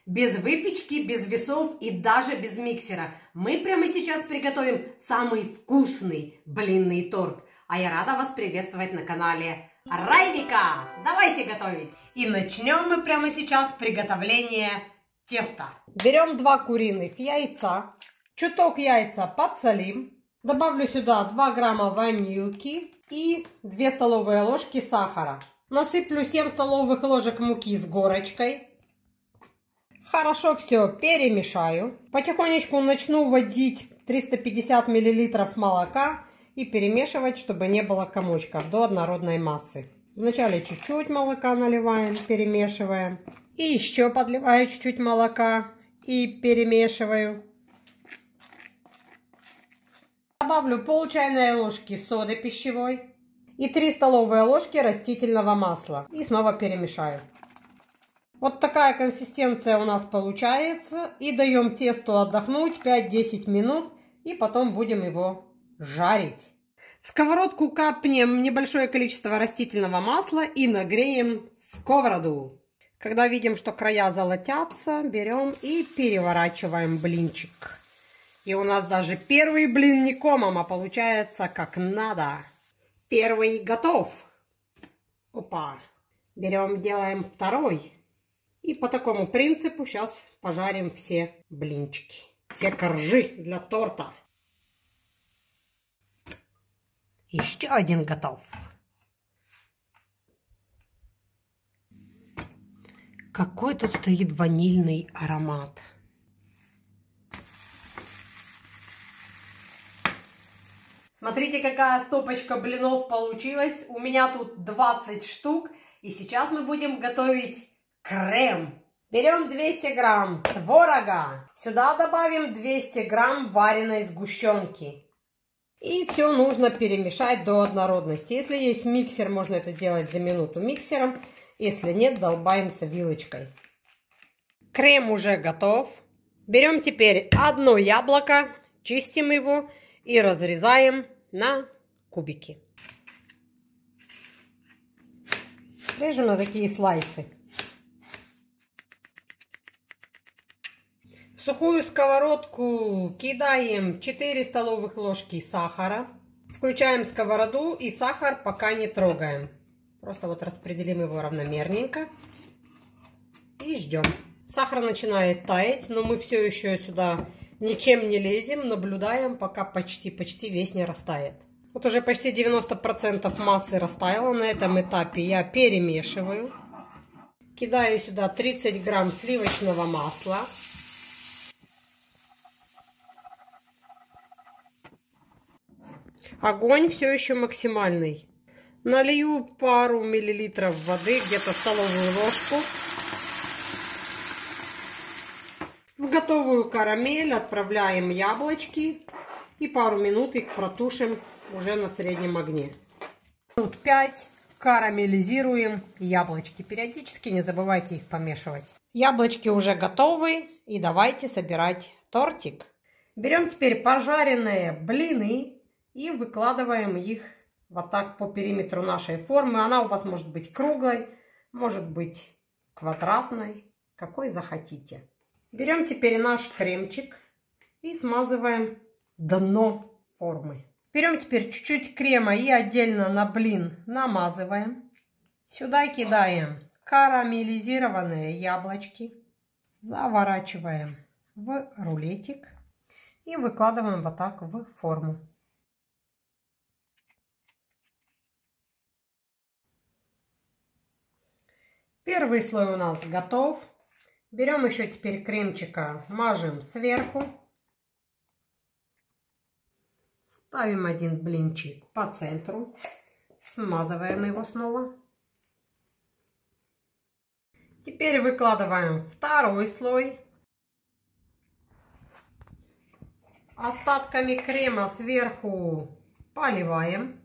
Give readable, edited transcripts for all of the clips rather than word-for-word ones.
Без выпечки, без весов и даже без миксера. Мы прямо сейчас приготовим самый вкусный блинный торт. А я рада вас приветствовать на канале Райвика. Давайте готовить. И начнем мы прямо сейчас приготовление теста. Берем 2 куриных яйца. Чуток яйца подсолим. Добавлю сюда 2 грамма ванильки и 2 столовые ложки сахара. Насыплю 7 столовых ложек муки с горочкой. Хорошо все перемешаю. Потихонечку начну вводить 350 мл молока и перемешивать, чтобы не было комочков, до однородной массы. Вначале чуть-чуть молока наливаем, перемешиваем. И еще подливаю чуть-чуть молока и перемешиваю. Добавлю пол чайной ложки соды пищевой и 3 столовые ложки растительного масла. И снова перемешаю. Вот такая консистенция у нас получается. И даем тесту отдохнуть 5-10 минут. И потом будем его жарить. В сковородку капнем небольшое количество растительного масла и нагреем сковороду. Когда видим, что края золотятся, берем и переворачиваем блинчик. И у нас даже первый блин не комом, а получается как надо. Первый готов. Опа. Берем, делаем второй. И по такому принципу сейчас пожарим все блинчики. Все коржи для торта. Еще один готов. Какой тут стоит ванильный аромат. Смотрите, какая стопочка блинов получилась. У меня тут 20 штук. И сейчас мы будем готовить крем. Берем 200 грамм творога. Сюда добавим 200 грамм вареной сгущенки. И все нужно перемешать до однородности. Если есть миксер, можно это сделать за минуту миксером. Если нет, долбаемся вилочкой. Крем уже готов. Берем теперь одно яблоко, чистим его и разрезаем на кубики. Режем на такие слайсы. В сухую сковородку кидаем 4 столовых ложки сахара. Включаем сковороду и сахар пока не трогаем. Просто вот распределим его равномерненько. И ждем. Сахар начинает таять, но мы все еще сюда ничем не лезем. Наблюдаем, пока почти весь не растает. Вот уже почти 90% массы растаяло. На этом этапе я перемешиваю. Кидаю сюда 30 грамм сливочного масла. Огонь все еще максимальный. Налью пару миллилитров воды, где-то столовую ложку. В готовую карамель отправляем яблочки. И пару минут их протушим уже на среднем огне. Минут 5 карамелизируем яблочки. Периодически не забывайте их помешивать. Яблочки уже готовы. И давайте собирать тортик. Берем теперь пожаренные блины. И выкладываем их вот так по периметру нашей формы. Она у вас может быть круглой, может быть квадратной, какой захотите. Берем теперь наш кремчик и смазываем дно формы. Берем теперь чуть-чуть крема и отдельно на блин намазываем. Сюда кидаем карамелизированные яблочки. Заворачиваем в рулетик и выкладываем вот так в форму. Первый слой у нас готов. Берем еще теперь кремчика, мажем сверху. Ставим один блинчик по центру. Смазываем его снова. Теперь выкладываем второй слой. Остатками крема сверху поливаем.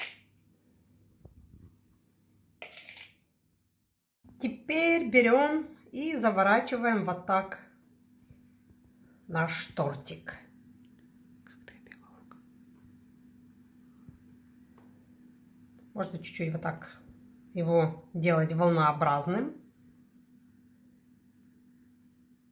Теперь берем и заворачиваем вот так наш тортик. Можно чуть-чуть вот так его делать волнообразным.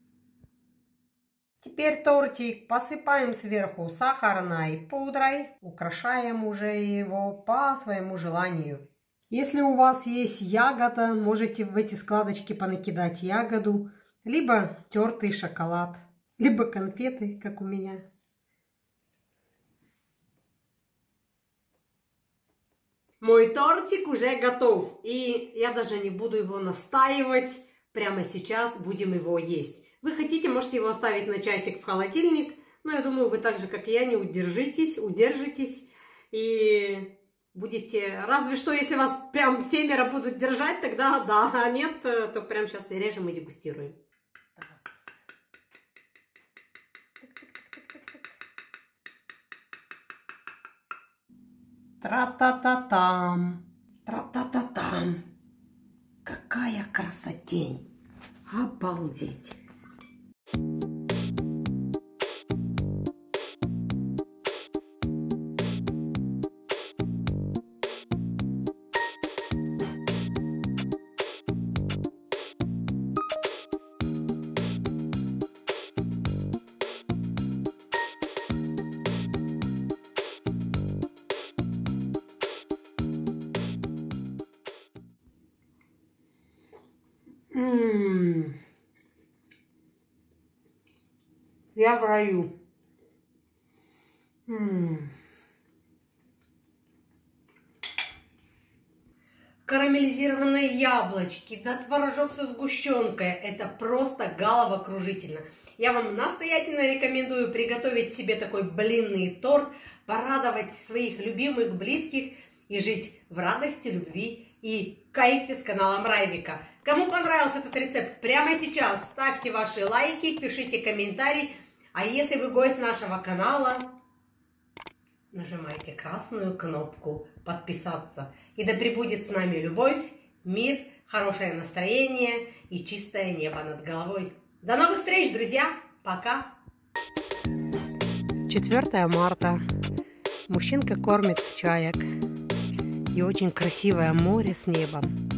Теперь тортик посыпаем сверху сахарной пудрой, украшаем уже его по своему желанию. Если у вас есть ягода, можете в эти складочки понакидать ягоду, либо тертый шоколад, либо конфеты, как у меня. Мой тортик уже готов, и я даже не буду его настаивать. Прямо сейчас будем его есть. Вы хотите, можете его оставить на часик в холодильник, но я думаю, вы так же, как и я, не удержитесь и будете... Разве что, если вас прям семеро будут держать, тогда да, а нет, то прямо сейчас и режем и дегустируем. Тра-та-та-там, тра-та-та-там. Какая красотень! Обалдеть! Я в раю. Карамелизированные яблочки, да творожок со сгущенкой. Это просто головокружительно. Я вам настоятельно рекомендую приготовить себе такой блинный торт, порадовать своих любимых, близких и жить в радости, любви и кайфе с каналом Райвика. Кому понравился этот рецепт, прямо сейчас ставьте ваши лайки, пишите комментарии. А если вы гость нашего канала, нажимайте красную кнопку «Подписаться». И да пребудет с нами любовь, мир, хорошее настроение и чистое небо над головой. До новых встреч, друзья! Пока! 4 марта. Мужчинка кормит чаек. И очень красивое море с небом.